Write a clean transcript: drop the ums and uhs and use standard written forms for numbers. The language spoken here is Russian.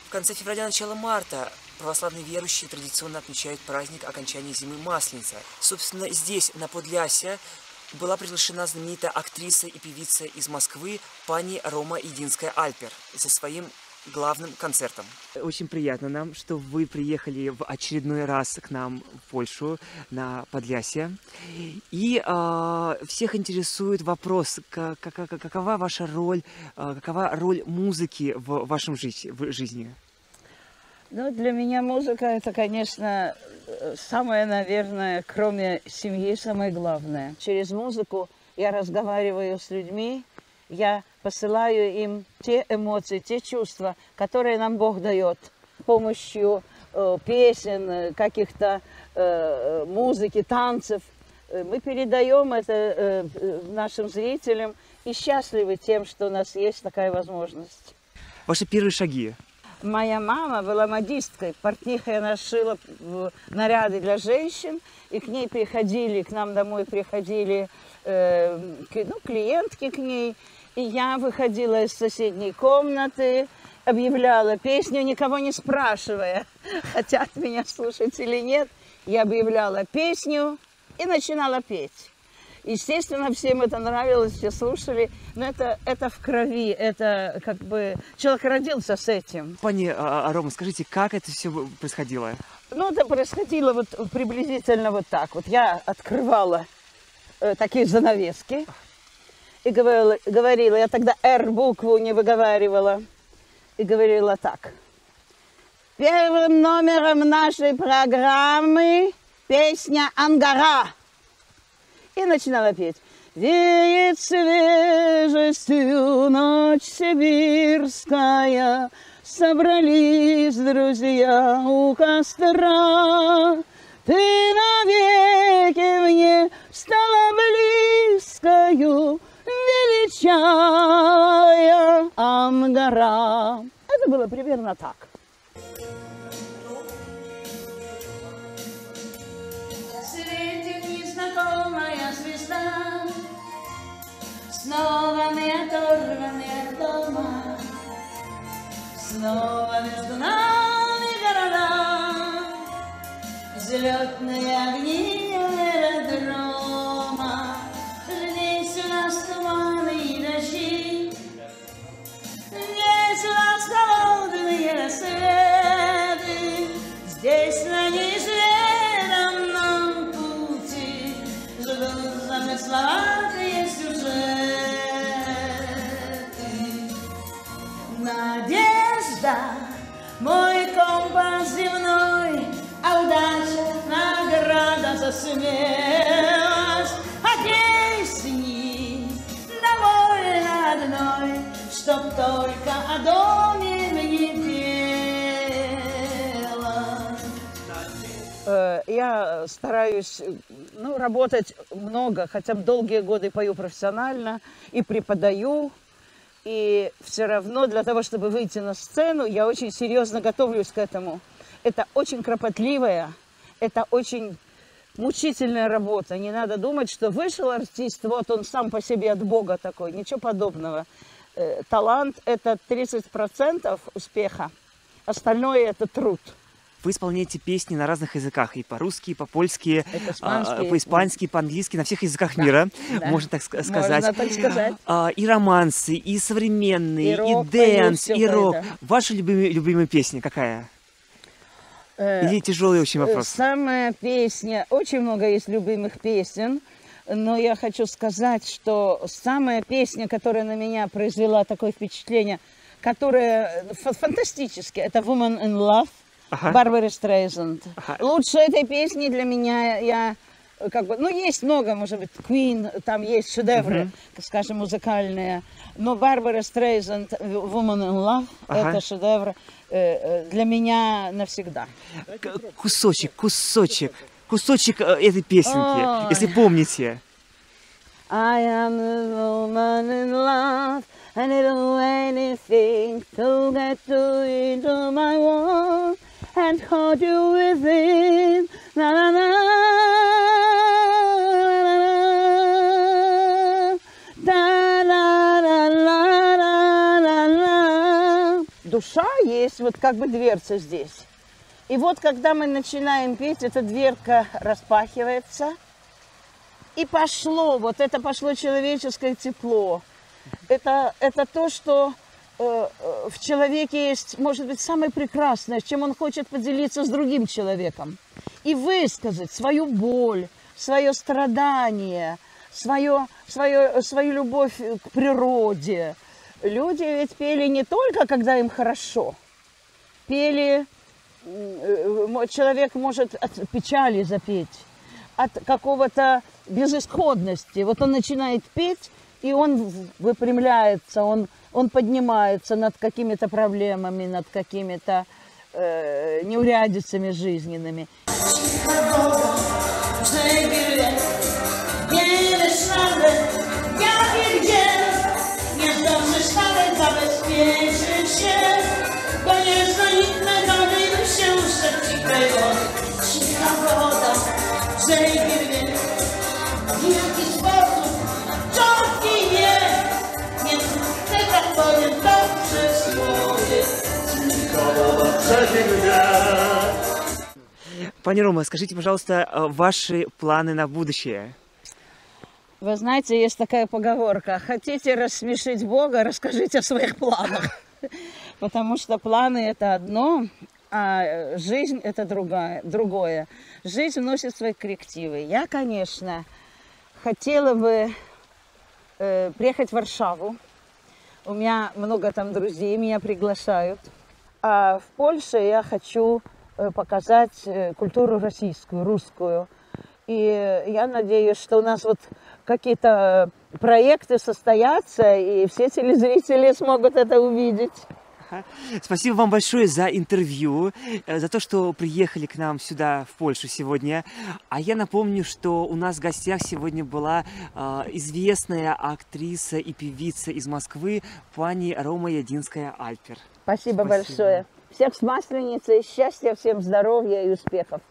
В конце февраля, начало марта православные верующие традиционно отмечают праздник окончания зимы Масленица. Собственно, здесь, на Подлясе, была приглашена знаменитая актриса и певица из Москвы пани Рома Единская-Альпер со своим главным концертом. Очень приятно нам, что вы приехали в очередной раз к нам в Польшу, на Подлясе. И всех интересует вопрос, какова ваша роль, какова роль музыки в вашем жизни? Ну, для меня музыка – это, конечно, самое, наверное, кроме семьи, самое главное. Через музыку я разговариваю с людьми, я посылаю им те эмоции, те чувства, которые нам Бог дает с помощью песен, каких-то музыки, танцев. Мы передаем это нашим зрителям и счастливы тем, что у нас есть такая возможность. Ваши первые шаги? Моя мама была модисткой, портнихой, она шила наряды для женщин, и к ней приходили, к нам домой приходили клиентки к ней, и я выходила из соседней комнаты, объявляла песню, никого не спрашивая, хотят меня слушать или нет, я объявляла песню и начинала петь. Естественно, всем это нравилось, все слушали, но это в крови, это как бы человек родился с этим. Пани Рома, скажите, как это все происходило? Ну, это происходило вот приблизительно вот так. Вот я открывала такие занавески и говорила, я тогда «Р» букву не выговаривала, и говорила так. Первым номером нашей программы песня «Ангара». И начинала петь. Веет свежестью ночь сибирская, собрались друзья у костра. Ты навеки мне стала близкою, величая Ангара. Это было примерно так. Знакомая звезда, снова мы оторваны от дома, снова между нами города, взлетные огни аэродрома, здесь у нас туманы и дожди, здесь у нас холодные рассветы, здесь на неизведанном пути ждут замысловатые сюжеты. Надежда, мой компас земной, а удача награда за смелость. А песни довольно одной, чтоб только о доме мне пела. Я стараюсь работать много, хотя бы долгие годы пою профессионально и преподаю. И все равно для того, чтобы выйти на сцену, я очень серьезно готовлюсь к этому. Это очень кропотливая, это очень мучительная работа. Не надо думать, что вышел артист, вот он сам по себе от Бога такой. Ничего подобного. Талант – это 30% успеха, остальное – это труд. Вы исполняете песни на разных языках, и по-русски, и по-польски, по-испански, по-английски, на всех языках мира, можно так сказать. Можно так сказать. И романсы, и современные, и дэнс, и рок. Да. Ваша любимая песня какая? Или тяжелый очень вопрос? Самая песня, очень много есть любимых песен, но я хочу сказать, что самая песня, которая на меня произвела такое впечатление, которая фантастическая, это «Woman in Love». Барбара Стрейзанд. Лучше этой песни для меня, есть много, может быть, Queen, там есть шедевры, скажем, музыкальные, но Барбара Стрейзанд, Woman in Love, это шедевр для меня навсегда. Кусочек этой песенки, если помните. I am a woman in love, and I'll do anything to get you into my world. And hold you within, na na na, da la la la la la la. душа, есть вот как бы дверца здесь. И вот когда мы начинаем петь, эта дверка распахивается, и пошло, вот это пошло человеческое тепло. Это то, что в человеке есть, может быть, самое прекрасное, с чем он хочет поделиться с другим человеком. И высказать свою боль, свое страдание, свою любовь к природе. Люди ведь пели не только, когда им хорошо. Пели, человек может от печали запеть, от какого-то безысходности. Вот он начинает петь, и он выпрямляется, он поднимается над какими-то проблемами, над какими-то неурядицами жизненными. Пани Рома, скажите, пожалуйста, ваши планы на будущее? Вы знаете, есть такая поговорка: хотите рассмешить Бога, расскажите о своих планах. Потому что планы – это одно, а жизнь – это другое. Жизнь вносит свои коррективы. Я, конечно, хотела бы приехать в Варшаву. У меня много там друзей, меня приглашают. А в Польше я хочу показать культуру российскую, русскую. И я надеюсь, что у нас вот какие-то проекты состоятся, и все телезрители смогут это увидеть. Спасибо вам большое за интервью, за то, что приехали к нам сюда, в Польшу, сегодня. А я напомню, что у нас в гостях сегодня была известная актриса и певица из Москвы, пани Рома Ядинская-Альпер. Спасибо большое. Всех с Масленицей, счастья, всем здоровья и успехов.